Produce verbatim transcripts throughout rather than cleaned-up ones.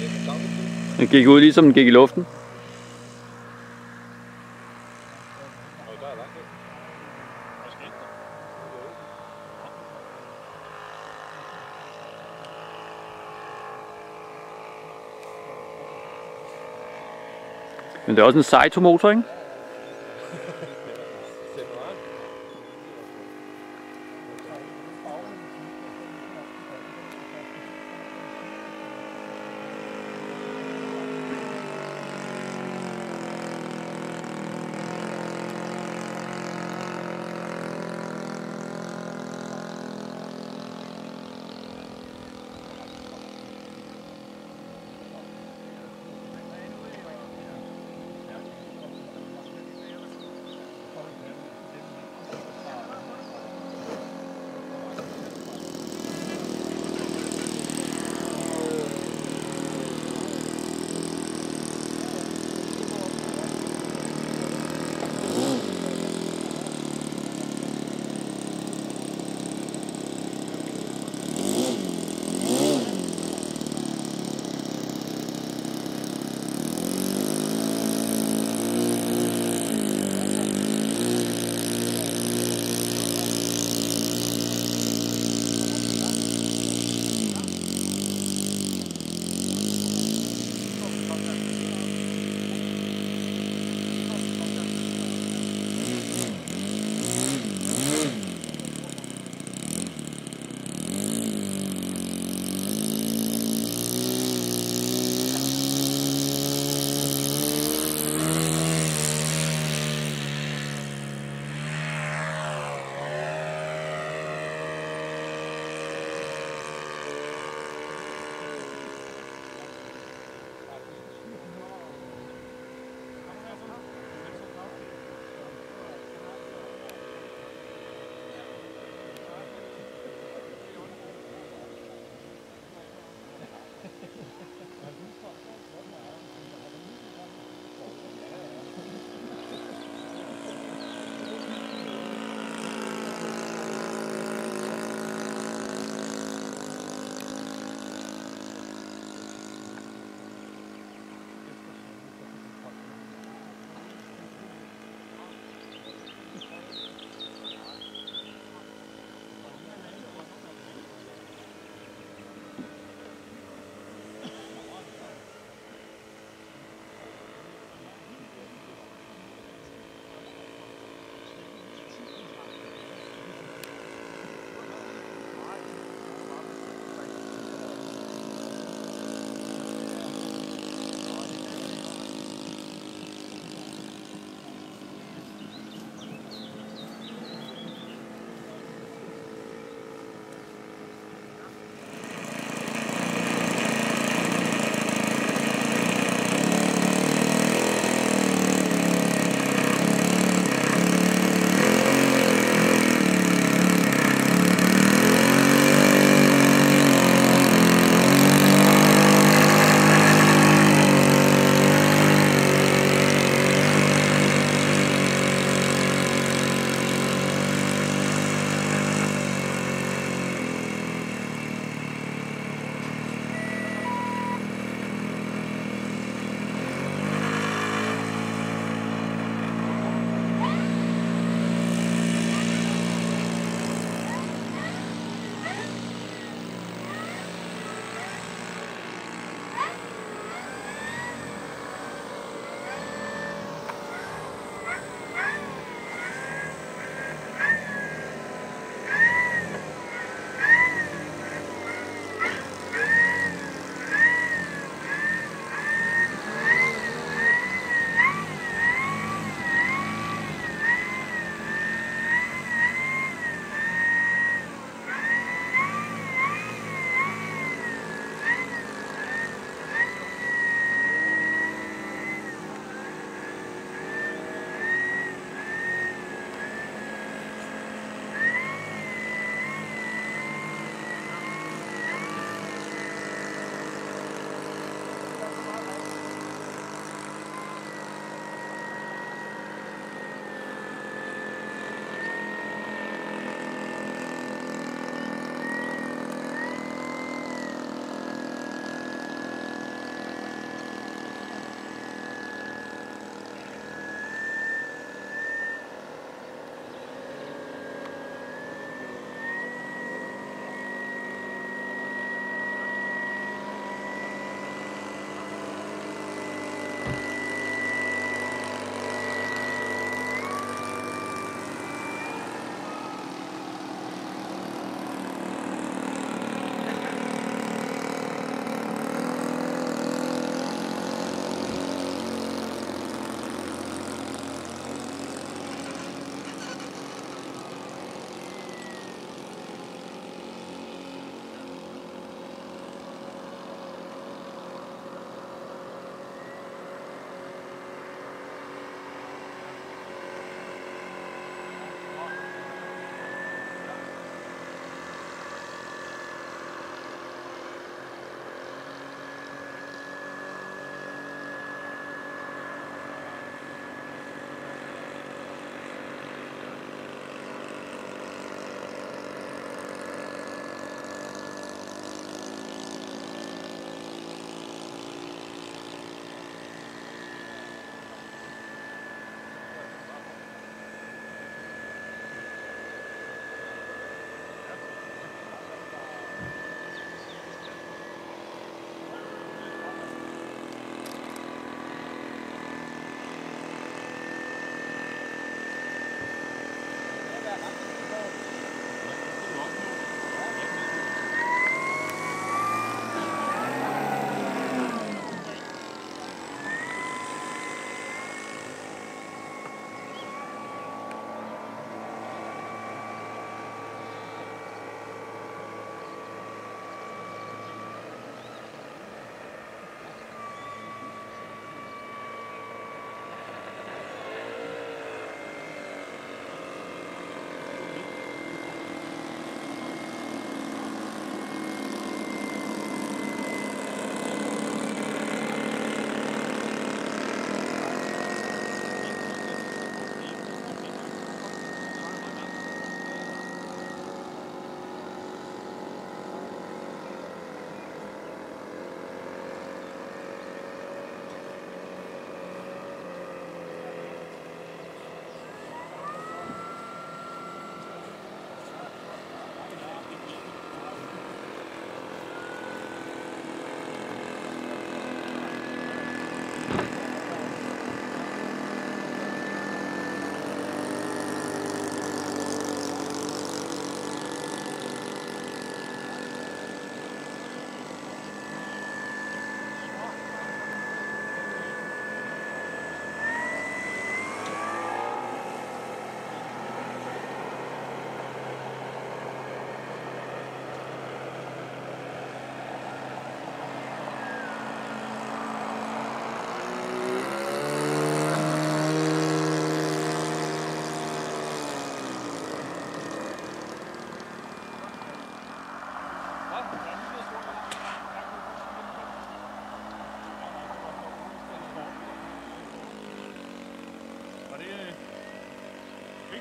Den gik ud ligesom den gik i luften. Men det er også en Saito-motor, ikke?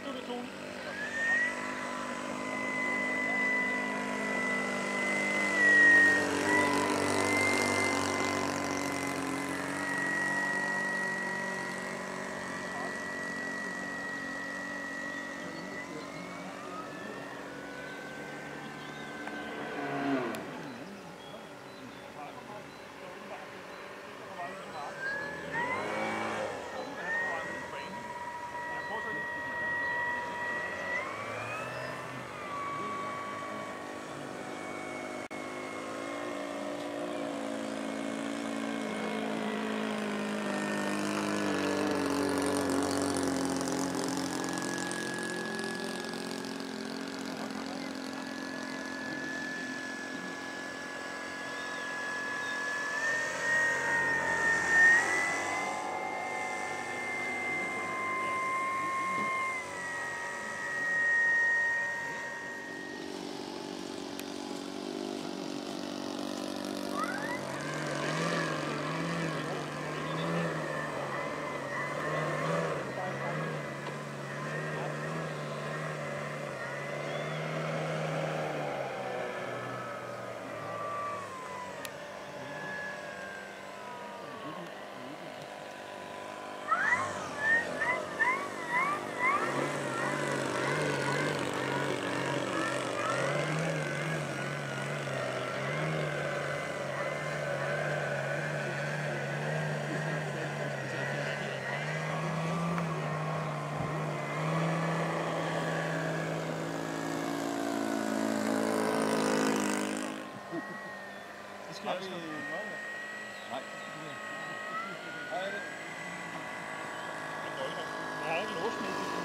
Har vi noget? Nej. Hvad er det? Jeg har ikke låst med det.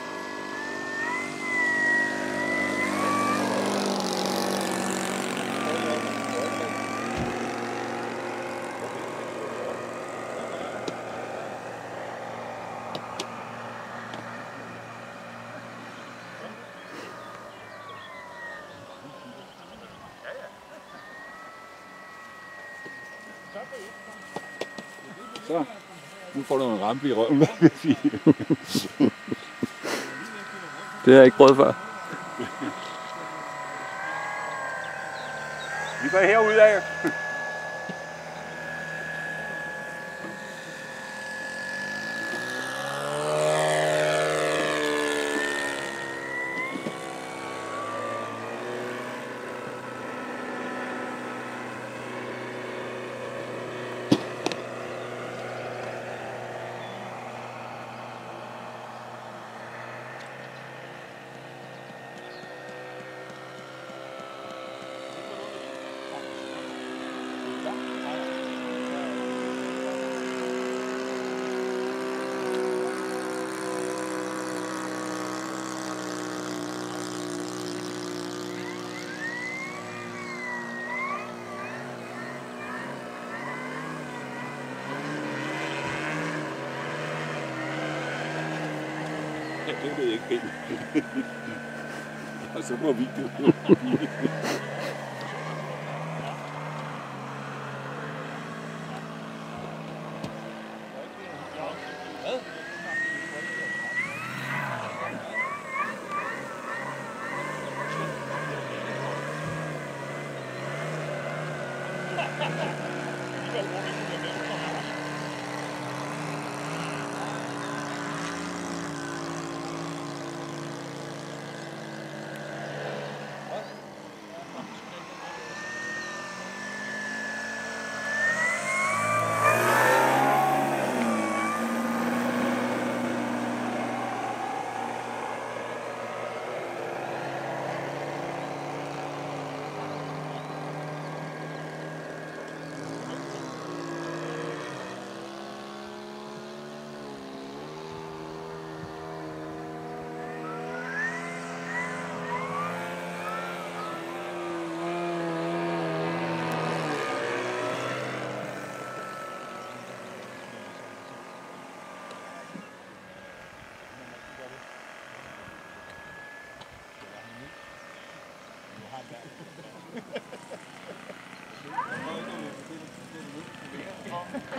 Så, nu får du en rampe i røven, hvad vil jeg sige. Det har jeg ikke prøvet før. Vi går herude af. Det ved jeg ikke helt. Og så må vi det.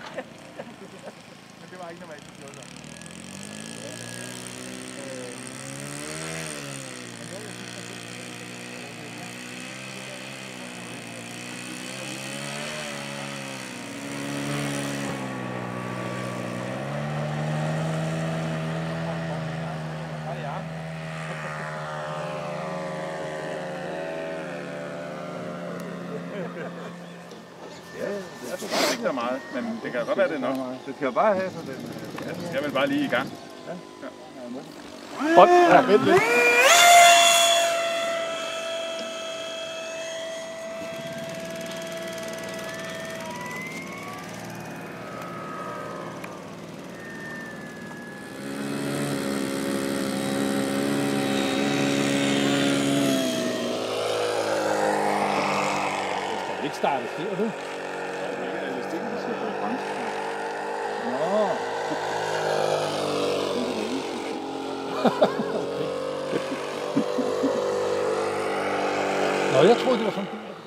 Men det var ikke normalt, det gjorde så. så meget, men det kan godt være, det er nok. Det skal jo bare have sådan den... Ja, så skal man bare lige i gang. Ja. Ja. Op. Ja, vent lidt. Ikke starte, ser du? Nå. Nå, jeg troede, det var sådan.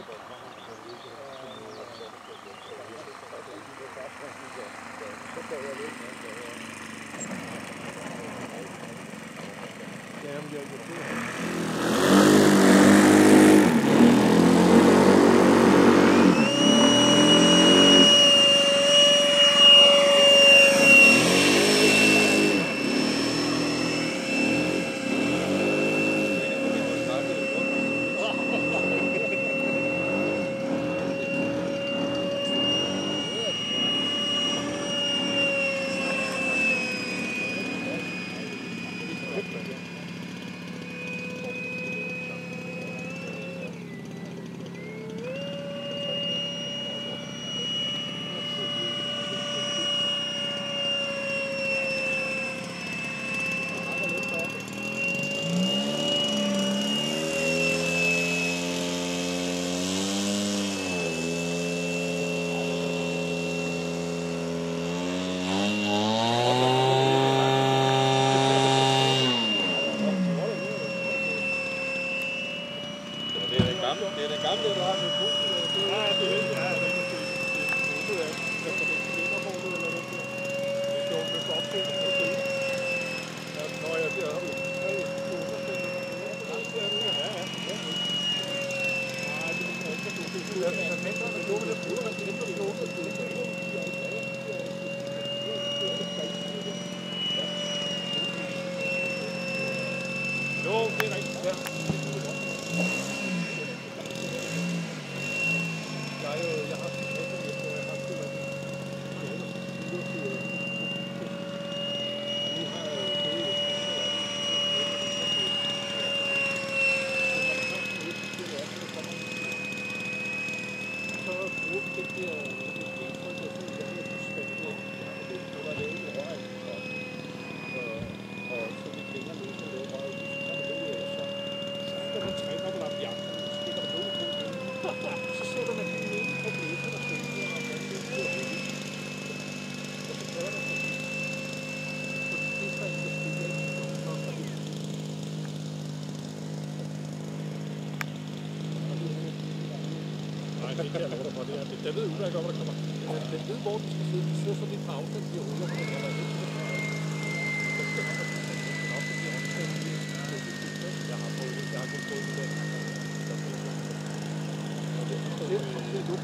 Det er den gamle, du har med bussen. Ja, det er det. Ja, det er det. Det er det. Det er det. Det er det. Eller det der. Det står med opstilling på det. Ja, når jeg bliver oppe. Ja, ja. Ja, ja. Nej, det er ikke så godt. Det er mindre, men det er det. Det er det. Jo, det er rigtigt. Ja. Jeg har det kan jeg love dig for, det er. Jeg ved udmærket godt, hvor der kommer. Den ved, hvor den skal sidde. Den sidder sådan lidt på afstand, de ruller på den her. Jeg har fået det. Jeg har kun fået det der. Det er nu.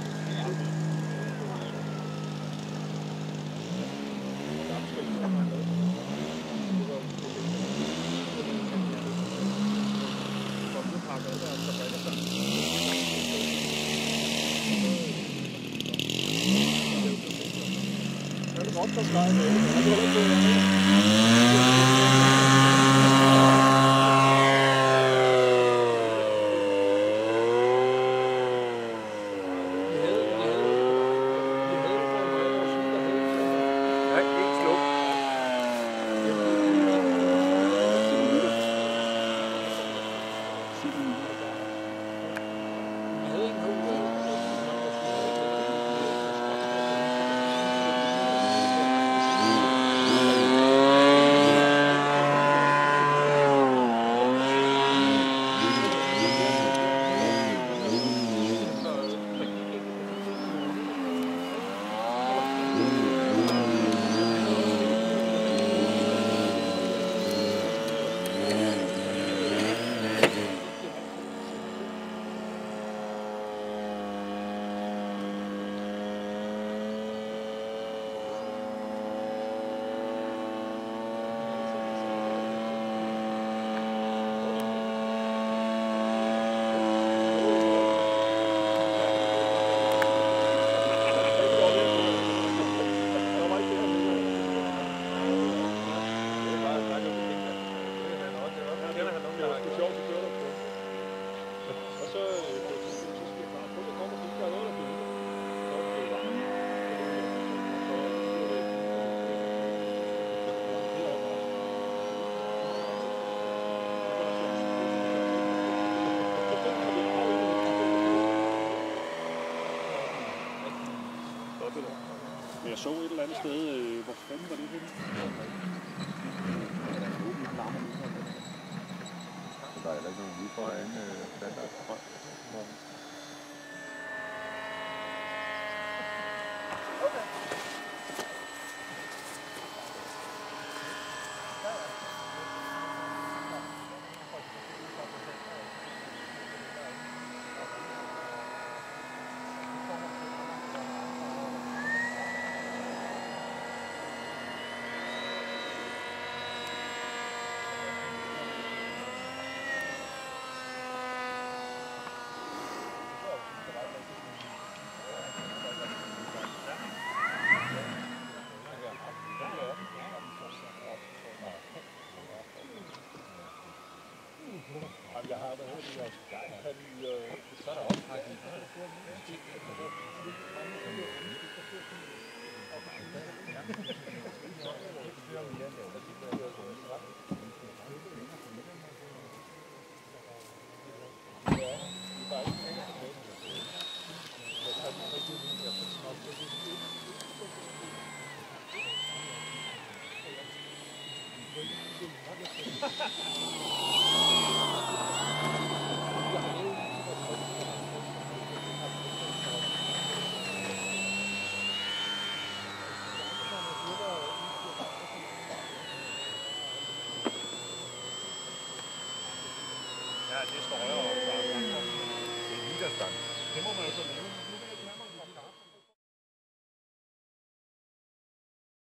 Men jeg så et eller andet sted, øh, hvor fanden var det henne? Så der er heller ikke nogen ude for en standard. Jeg har været her, han så er der også pakket. Ja.